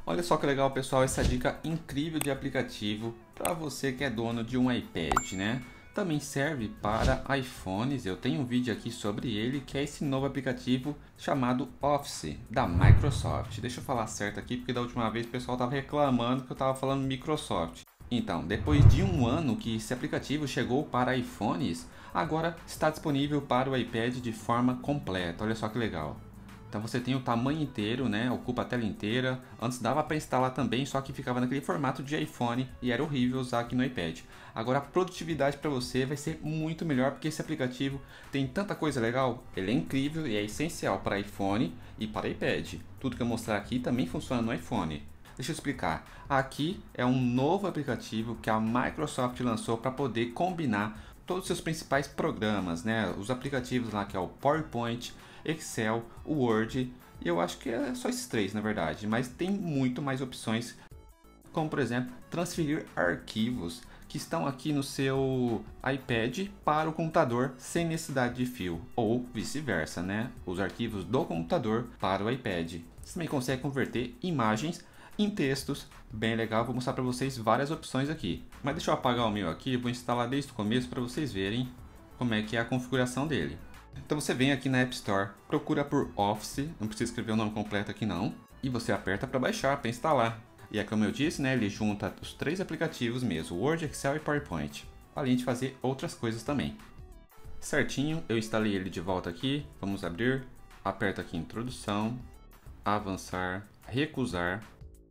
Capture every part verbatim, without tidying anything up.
Olha só que legal, pessoal, essa dica incrível de aplicativo para você que é dono de um iPad, né? Também serve para iPhones. Eu tenho um vídeo aqui sobre ele, que é esse novo aplicativo chamado Office da Microsoft. Deixa eu falar certo aqui, porque da última vez o pessoal estava reclamando que eu estava falando Microsoft. Então, depois de um ano que esse aplicativo chegou para iPhones, agora está disponível para o iPad de forma completa. Olha só que legal. Então você tem o tamanho inteiro, né? Ocupa a tela inteira. Antes dava para instalar também, só que ficava naquele formato de iPhone e era horrível usar aqui no iPad. Agora a produtividade para você vai ser muito melhor, porque esse aplicativo tem tanta coisa legal. Ele é incrível e é essencial para iPhone e para iPad. Tudo que eu mostrar aqui também funciona no iPhone. Deixa eu explicar. Aqui é um novo aplicativo que a Microsoft lançou para poder combinar todos os seus principais programas, né? Os aplicativos lá que é o PowerPoint, Excel, o Word, e eu acho que é só esses três na verdade, mas tem muito mais opções, como por exemplo, transferir arquivos que estão aqui no seu iPad para o computador sem necessidade de fio, ou vice-versa, né? Os arquivos do computador para o iPad. Você também consegue converter imagens em textos, bem legal. Vou mostrar para vocês várias opções aqui, mas deixa eu apagar o meu aqui, vou instalar desde o começo para vocês verem como é que é a configuração dele. Então você vem aqui na App Store, procura por Office, não precisa escrever o nome completo aqui não, e você aperta para baixar, para instalar. E é como eu disse, né, ele junta os três aplicativos mesmo, Word, Excel e PowerPoint, além de fazer outras coisas também. Certinho, eu instalei ele de volta aqui, vamos abrir, aperta aqui Introdução, Avançar, Recusar,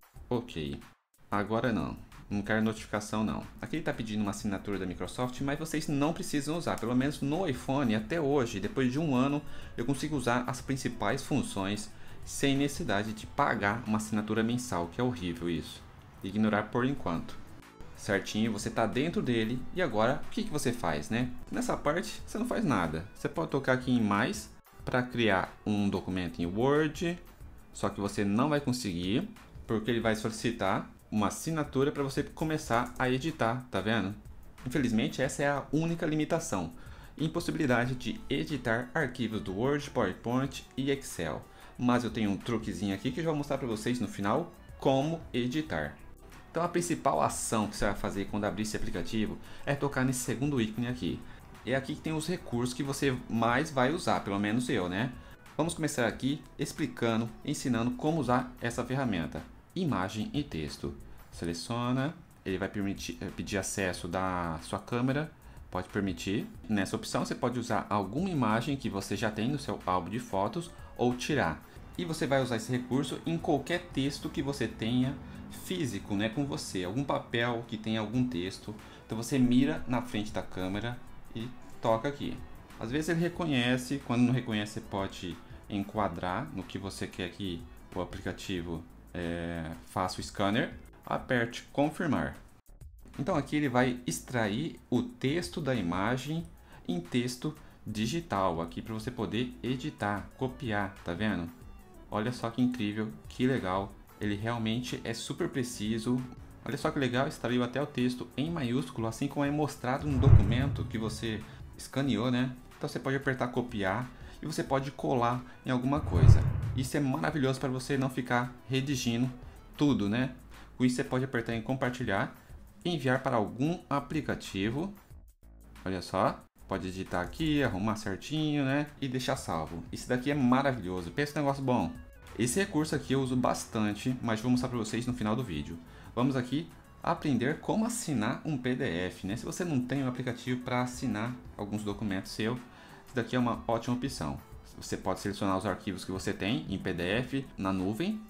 OK. Agora não. Não quero notificação não. Aqui ele está pedindo uma assinatura da Microsoft, mas vocês não precisam usar. Pelo menos no iPhone, até hoje, depois de um ano, eu consigo usar as principais funções sem necessidade de pagar uma assinatura mensal, que é horrível isso. Ignorar por enquanto. Certinho, você está dentro dele e agora o que, que você faz, né? Nessa parte você não faz nada. Você pode tocar aqui em mais para criar um documento em Word, só que você não vai conseguir, porque ele vai solicitar uma assinatura para você começar a editar, tá vendo? Infelizmente essa é a única limitação, impossibilidade de editar arquivos do Word, PowerPoint e Excel. Mas eu tenho um truquezinho aqui que eu vou mostrar para vocês no final como editar. Então a principal ação que você vai fazer quando abrir esse aplicativo é tocar nesse segundo ícone aqui. É aqui que tem os recursos que você mais vai usar, pelo menos eu, né? Vamos começar aqui explicando, ensinando como usar essa ferramenta. Imagem e texto. Seleciona, ele vai permitir, pedir acesso da sua câmera, pode permitir. Nessa opção você pode usar alguma imagem que você já tem no seu álbum de fotos ou tirar. E você vai usar esse recurso em qualquer texto que você tenha físico, né, com você, algum papel que tenha algum texto. Então você mira na frente da câmera e toca aqui. Às vezes ele reconhece, quando não reconhece você pode enquadrar no que você quer que o aplicativo É, faça o scanner, aperte confirmar. Então aqui ele vai extrair o texto da imagem em texto digital aqui para você poder editar, copiar, tá vendo? Olha só que incrível, que legal, ele realmente é super preciso. Olha só que legal, extraiu até o texto em maiúsculo, assim como é mostrado no documento que você escaneou, né? Então você pode apertar copiar e você pode colar em alguma coisa. Isso é maravilhoso para você não ficar redigindo tudo, né? Com isso você pode apertar em compartilhar, enviar para algum aplicativo. Olha só, pode digitar aqui, arrumar certinho, né? E deixar salvo. Isso daqui é maravilhoso, pensa um negócio bom. Esse recurso aqui eu uso bastante, mas vou mostrar para vocês no final do vídeo. Vamos aqui aprender como assinar um P D F, né? Se você não tem um aplicativo para assinar alguns documentos seu, isso daqui é uma ótima opção. Você pode selecionar os arquivos que você tem em P D F na nuvem.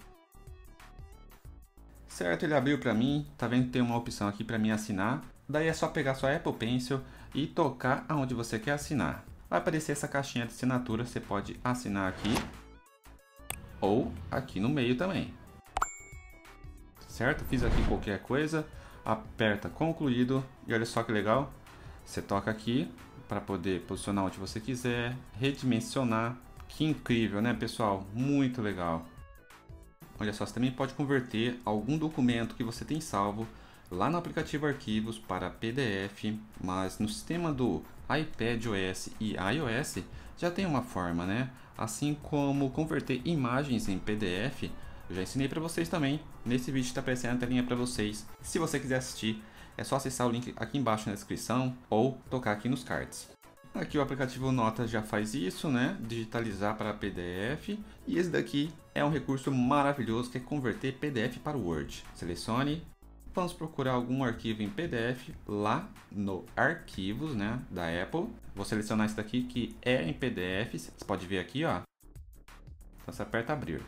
Certo, ele abriu para mim, tá vendo que tem uma opção aqui para mim assinar. Daí é só pegar sua Apple Pencil e tocar aonde você quer assinar. Vai aparecer essa caixinha de assinatura, você pode assinar aqui ou aqui no meio também. Certo? Fiz aqui qualquer coisa, aperta concluído e olha só que legal. Você toca aqui para poder posicionar onde você quiser, redimensionar. Que incrível, né, pessoal? Muito legal. Olha só, você também pode converter algum documento que você tem salvo lá no aplicativo Arquivos para P D F, mas no sistema do iPadOS e iOS já tem uma forma, né? Assim como converter imagens em P D F Eu já ensinei para vocês também. Nesse vídeo está aparecendo a telinha para vocês. Se você quiser assistir, é só acessar o link aqui embaixo na descrição ou tocar aqui nos cards. Aqui o aplicativo Notas já faz isso, né? Digitalizar para P D F. E esse daqui é um recurso maravilhoso que é converter P D F para Word. Selecione. Vamos procurar algum arquivo em P D F lá no Arquivos, né, da Apple. Vou selecionar esse daqui que é em P D F. Você pode ver aqui, ó. Então você aperta abrir.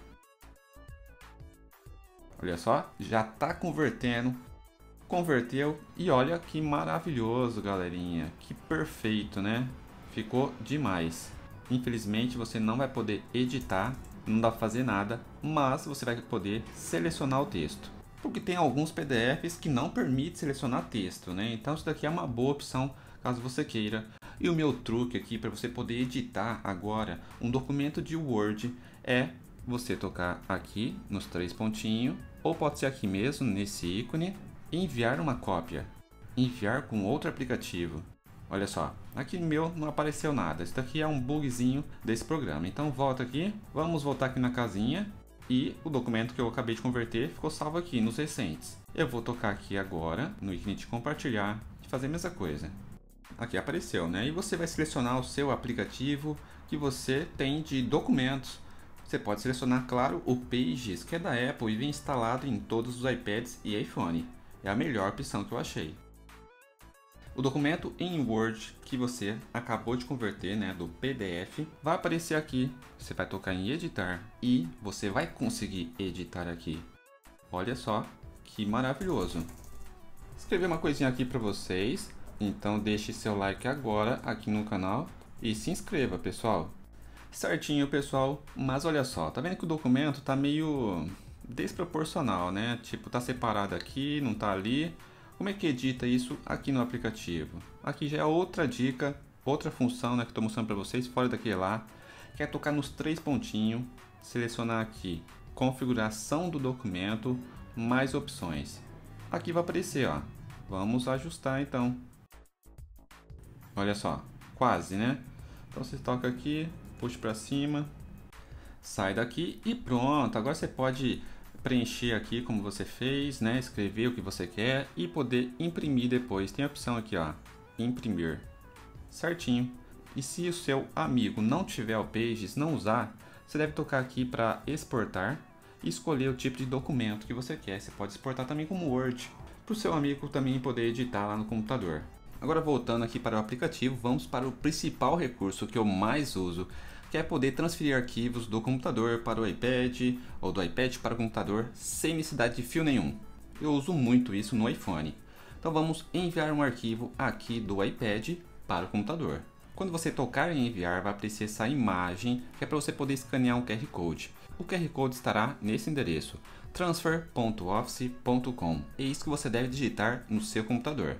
Olha só, já está convertendo. Converteu e olha que maravilhoso, galerinha. Que perfeito, né? Ficou demais. Infelizmente você não vai poder editar, não dá para fazer nada, mas você vai poder selecionar o texto. Porque tem alguns P D Fs que não permitem selecionar texto, né? Então isso daqui é uma boa opção caso você queira. E o meu truque aqui para você poder editar agora um documento de Word é você tocar aqui nos três pontinhos, ou pode ser aqui mesmo nesse ícone, enviar uma cópia, enviar com outro aplicativo. Olha só, aqui no meu não apareceu nada. Isso daqui é um bugzinho desse programa. Então volta aqui, vamos voltar aqui na casinha. E o documento que eu acabei de converter ficou salvo aqui nos recentes. Eu vou tocar aqui agora no ícone de compartilhar e fazer a mesma coisa. Aqui apareceu, né? E você vai selecionar o seu aplicativo que você tem de documentos. Você pode selecionar, claro, o Pages, que é da Apple e vem instalado em todos os iPads e iPhone. É a melhor opção que eu achei. O documento em Word que você acabou de converter, né, do P D F, vai aparecer aqui. Você vai tocar em editar e você vai conseguir editar aqui. Olha só que maravilhoso. Escrevi uma coisinha aqui para vocês, então deixe seu like agora aqui no canal e se inscreva, pessoal. Certinho, pessoal, mas olha só, tá vendo que o documento tá meio desproporcional, né? Tipo, tá separado aqui, não tá ali. Como é que edita isso aqui no aplicativo? Aqui já é outra dica, outra função, né, que estou mostrando para vocês, fora daquele lá, que é tocar nos três pontinhos, selecionar aqui configuração do documento, mais opções. Aqui vai aparecer, ó. Vamos ajustar então. Olha só, quase, né? Então você toca aqui, puxa para cima, sai daqui e pronto. Agora você pode preencher aqui como você fez, né? Escrever o que você quer e poder imprimir depois. Tem a opção aqui, ó, imprimir, certinho. E se o seu amigo não tiver o Pages, não usar, você deve tocar aqui para exportar e escolher o tipo de documento que você quer. Você pode exportar também como Word, para o seu amigo também poder editar lá no computador. Agora voltando aqui para o aplicativo, vamos para o principal recurso que eu mais uso, que é poder transferir arquivos do computador para o iPad ou do iPad para o computador sem necessidade de fio nenhum. Eu uso muito isso no iPhone. Então vamos enviar um arquivo aqui do iPad para o computador. Quando você tocar em enviar, vai aparecer essa imagem que é para você poder escanear um Q R Code. O Q R Code estará nesse endereço, transfer ponto office ponto com. É isso que você deve digitar no seu computador.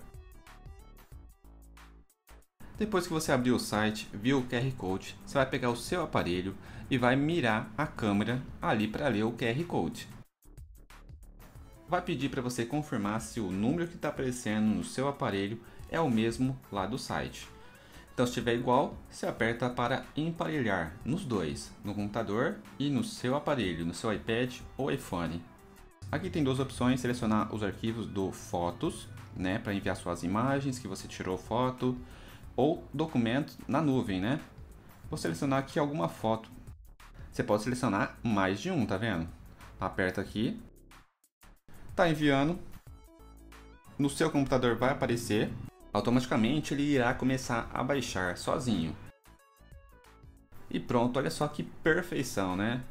Depois que você abrir o site, viu o Q R Code, você vai pegar o seu aparelho e vai mirar a câmera ali para ler o Q R Code. Vai pedir para você confirmar se o número que está aparecendo no seu aparelho é o mesmo lá do site. Então, se estiver igual, você aperta para emparelhar nos dois, no computador e no seu aparelho, no seu iPad ou iPhone. Aqui tem duas opções: selecionar os arquivos do Fotos, né, para enviar suas imagens que você tirou foto, ou documento na nuvem, né? Vou selecionar aqui alguma foto. Você pode selecionar mais de um, tá vendo? Aperta aqui. Tá enviando. No seu computador vai aparecer. Automaticamente ele irá começar a baixar sozinho. E pronto, olha só que perfeição, né?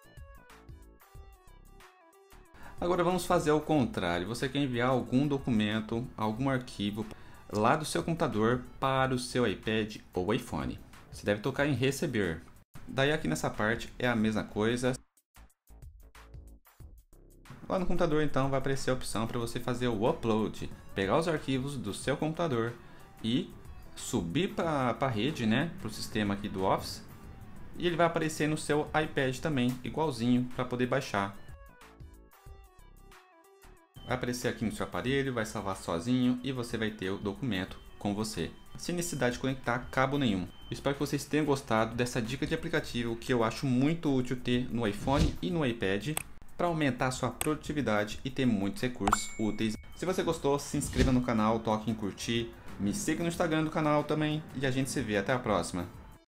Agora vamos fazer o contrário. Você quer enviar algum documento, algum arquivo lá do seu computador para o seu iPad ou iPhone. Você deve tocar em receber. Daí aqui nessa parte é a mesma coisa. Lá no computador então vai aparecer a opção para você fazer o upload, pegar os arquivos do seu computador e subir para a rede, né, para o sistema aqui do Office, e ele vai aparecer no seu iPad também, igualzinho, para poder baixar. Vai aparecer aqui no seu aparelho, vai salvar sozinho e você vai ter o documento com você, sem necessidade de conectar cabo nenhum. Espero que vocês tenham gostado dessa dica de aplicativo que eu acho muito útil ter no iPhone e no iPad para aumentar a sua produtividade e ter muitos recursos úteis. Se você gostou, se inscreva no canal, toque em curtir, me siga no Instagram do canal também e a gente se vê até a próxima.